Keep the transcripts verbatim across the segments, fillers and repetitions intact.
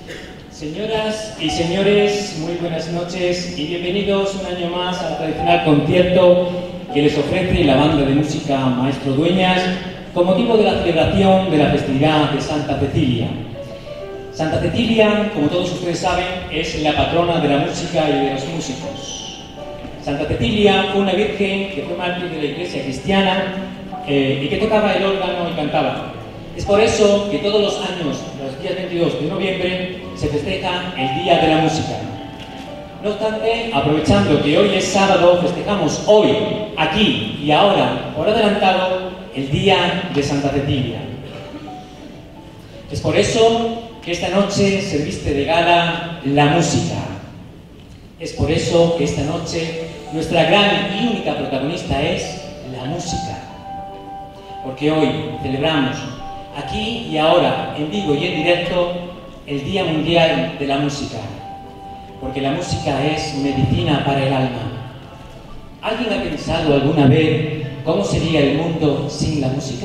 Señoras y señores, muy buenas noches y bienvenidos un año más al tradicional concierto que les ofrece la banda de música Maestro Dueñas con motivo de la celebración de la festividad de Santa Cecilia. Santa Cecilia, como todos ustedes saben, es la patrona de la música y de los músicos. Santa Cecilia fue una virgen que fue mártir de la iglesia cristiana eh, y que tocaba el órgano y cantaba. Es por eso que todos los años, los días veintidós de noviembre, se festeja el Día de la Música. No obstante, aprovechando que hoy es sábado, festejamos hoy, aquí y ahora, por adelantado, el Día de Santa Cecilia. Es por eso que esta noche se viste de gala la música. Es por eso que esta noche nuestra gran y única protagonista es la música. Porque hoy celebramos aquí y ahora, en vivo y en directo, el Día Mundial de la Música. Porque la música es medicina para el alma. ¿Alguien ha pensado alguna vez cómo sería el mundo sin la música?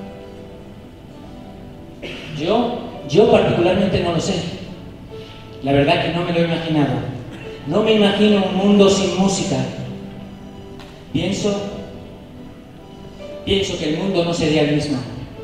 Yo, yo particularmente no lo sé. La verdad que no me lo he imaginado. No me imagino un mundo sin música. Pienso, pienso que el mundo no sería el mismo.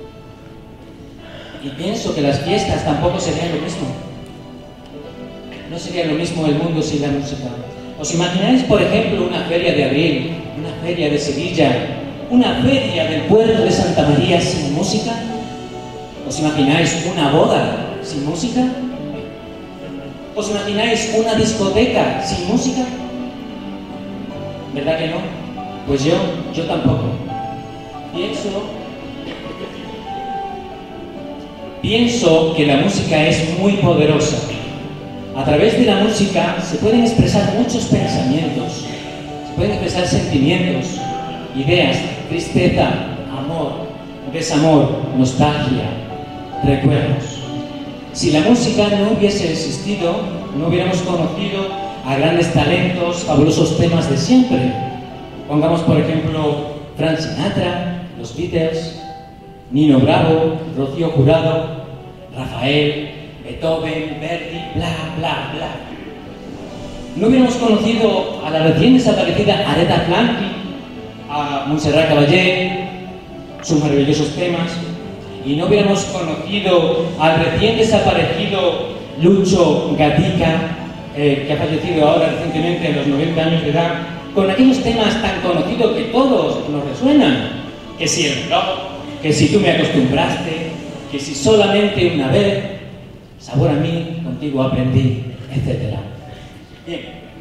Y pienso que las fiestas tampoco serían lo mismo. No sería lo mismo el mundo sin la música. ¿Os imagináis, por ejemplo, una feria de abril, una feria de Sevilla, una feria del puerto de Santa María sin música? ¿Os imagináis una boda sin música? ¿Os imagináis una discoteca sin música? ¿Verdad que no? Pues yo, yo tampoco. Pienso... Pienso que la música es muy poderosa. A través de la música se pueden expresar muchos pensamientos, se pueden expresar sentimientos, ideas, tristeza, amor, desamor, nostalgia, recuerdos. Si la música no hubiese existido, no hubiéramos conocido a grandes talentos, fabulosos temas de siempre. Pongamos, por ejemplo, Frank Sinatra, los Beatles, Nino Bravo, Rocío Jurado, Rafael, Beethoven, Verdi, bla, bla, bla. No hubiéramos conocido a la recién desaparecida Aretha Franklin, a Montserrat Caballé, sus maravillosos temas, y no hubiéramos conocido al recién desaparecido Lucho Gatica, eh, que ha fallecido ahora recientemente a los noventa años de edad, con aquellos temas tan conocidos que todos nos resuenan, que si el rock, que si tú me acostumbraste, que si solamente una vez, sabor a mí, contigo aprendí, etcétera. Bien,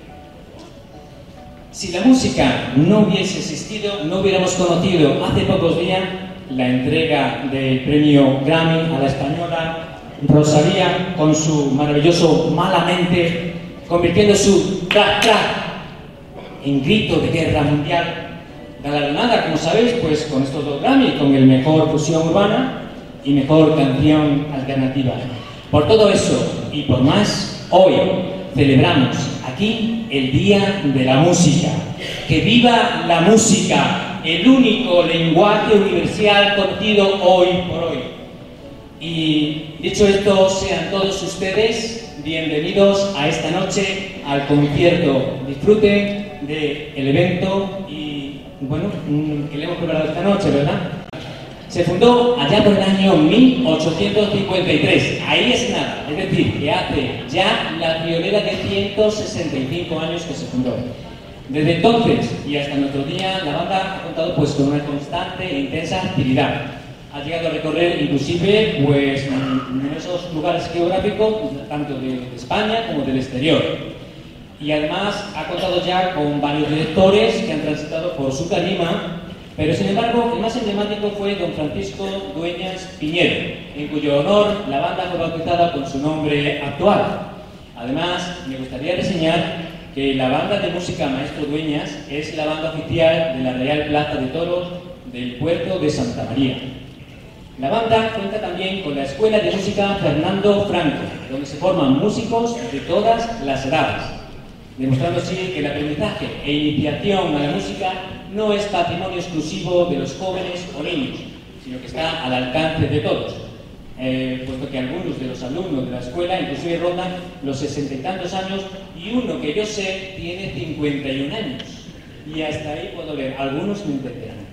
si la música no hubiese existido, no hubiéramos conocido hace pocos días la entrega del premio Grammy a la española Rosalía con su maravilloso Malamente, convirtiendo su track track en grito de guerra mundial. Galardonada, como sabéis, pues con estos dos Grammy, con el mejor fusión urbana y mejor canción alternativa. Por todo eso y por más, hoy celebramos aquí el Día de la Música. ¡Que viva la música! El único lenguaje universal conocido hoy por hoy. Y dicho esto, sean todos ustedes bienvenidos a esta noche al concierto. Disfruten del evento y bueno, que le hemos preparado esta noche, ¿verdad? Se fundó allá por el año mil ochocientos cincuenta y tres, ahí es nada, es decir, que hace ya la friolera de ciento sesenta y cinco años que se fundó. Desde entonces y hasta nuestro día, la banda ha contado pues con una constante e intensa actividad. Ha llegado a recorrer inclusive pues numerosos lugares geográficos, tanto de España como del exterior. Y además ha contado ya con varios directores que han transitado por su tarima, pero sin embargo el más emblemático fue don Francisco Dueñas Piñero, en cuyo honor la banda fue bautizada con su nombre actual. Además, me gustaría reseñar que la banda de música Maestro Dueñas es la banda oficial de la Real Plaza de Toros del puerto de Santa María. La banda cuenta también con la Escuela de Música Fernando Franco, donde se forman músicos de todas las edades, demostrando así que el aprendizaje e iniciación a la música no es patrimonio exclusivo de los jóvenes o niños, sino que está al alcance de todos. eh, puesto que algunos de los alumnos de la escuela inclusive rondan los sesenta y tantos años, y uno que yo sé tiene cincuenta y un años, y hasta ahí puedo ver, algunos me entenderán.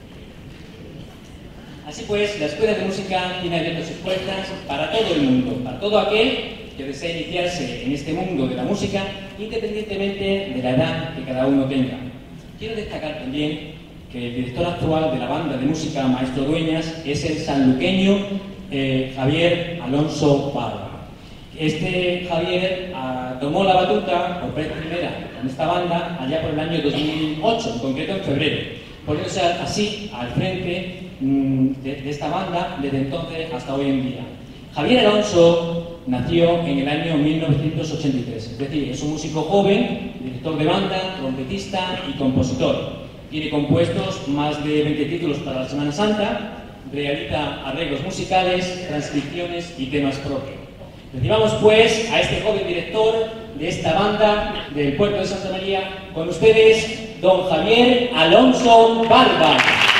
Así pues, la Escuela de Música tiene abiertas sus puertas para todo el mundo, para todo aquel que desea iniciarse en este mundo de la música, independientemente de la edad que cada uno tenga. Quiero destacar también que el director actual de la banda de música Maestro Dueñas es el sanluqueño eh, Javier Alonso Barba. Este Javier ah, tomó la batuta por vez primera con esta banda allá por el año dos mil ocho, en concreto en febrero, poniéndose así al frente mmm, de, de esta banda desde entonces hasta hoy en día. Javier Alonso nació en el año mil novecientos ochenta y tres, es decir, es un músico joven, director de banda, trompetista y compositor. Tiene compuestos más de veinte títulos para la Semana Santa, realiza arreglos musicales, transcripciones y temas propios. Recibamos pues a este joven director de esta banda del puerto de Santa María, con ustedes, don Javier Alonso Barba.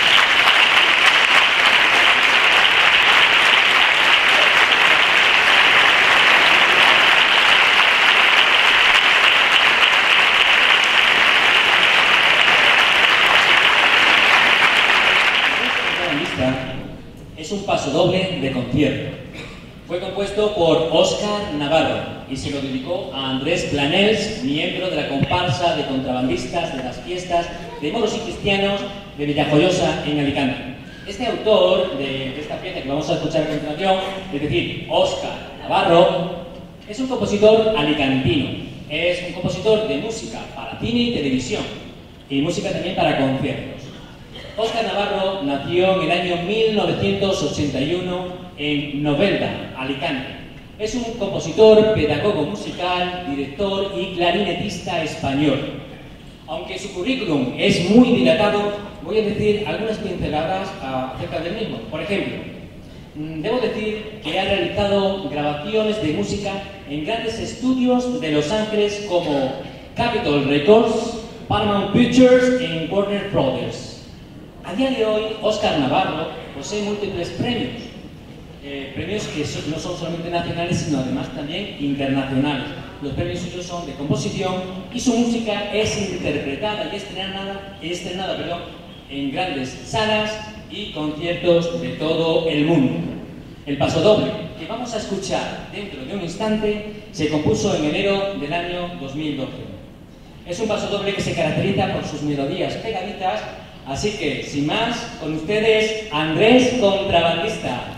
Es un pasodoble de concierto. Fue compuesto por Óscar Navarro y se lo dedicó a Andrés Planels, miembro de la comparsa de contrabandistas de las fiestas de moros y cristianos de Villajoyosa en Alicante. Este autor de, de esta pieza que vamos a escuchar a continuación, es decir, Óscar Navarro, es un compositor alicantino. Es un compositor de música para cine y televisión y música también para conciertos. Óscar Navarro nació en el año mil novecientos ochenta y uno en Novelda, Alicante. Es un compositor, pedagogo musical, director y clarinetista español. Aunque su currículum es muy dilatado, voy a decir algunas pinceladas acerca del mismo. Por ejemplo, debo decir que ha realizado grabaciones de música en grandes estudios de Los Ángeles como Capitol Records, Paramount Pictures y Warner Brothers. A día de hoy, Óscar Navarro posee múltiples premios, eh, premios que son, no son solamente nacionales, sino además también internacionales. Los premios suyos son de composición y su música es interpretada y estrenada, estrenada perdón, en grandes salas y conciertos de todo el mundo. El pasodoble que vamos a escuchar dentro de un instante se compuso en enero del año dos mil doce. Es un pasodoble que se caracteriza por sus melodías pegaditas. Así que, sin más, con ustedes, Andrés Contrabandista.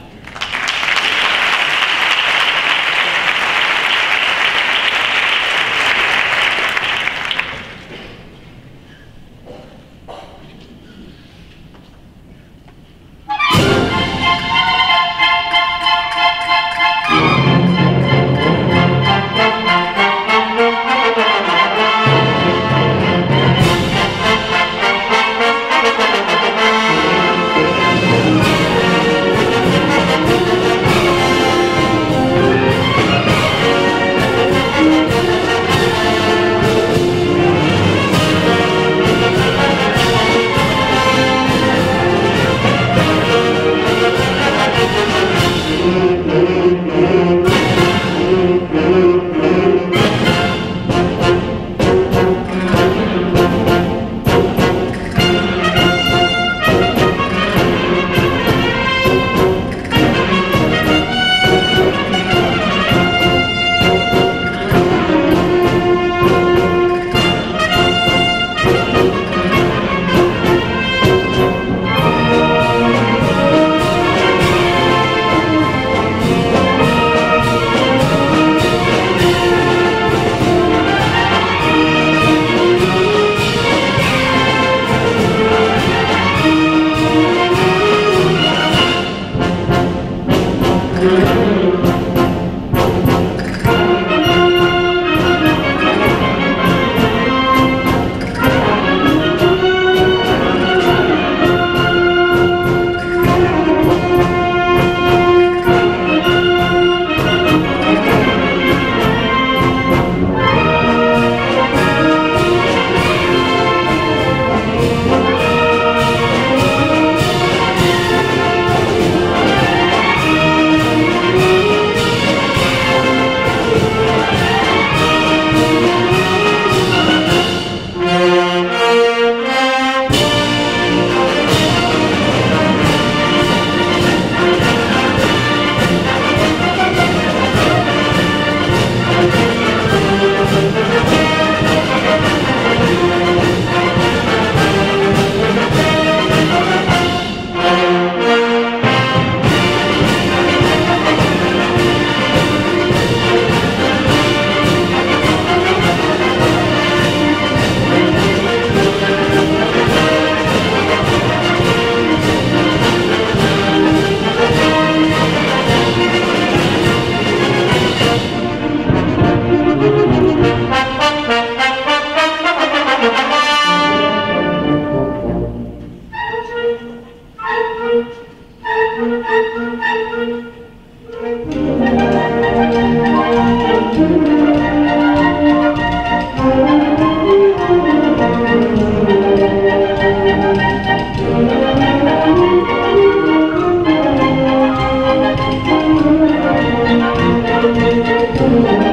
Thank you.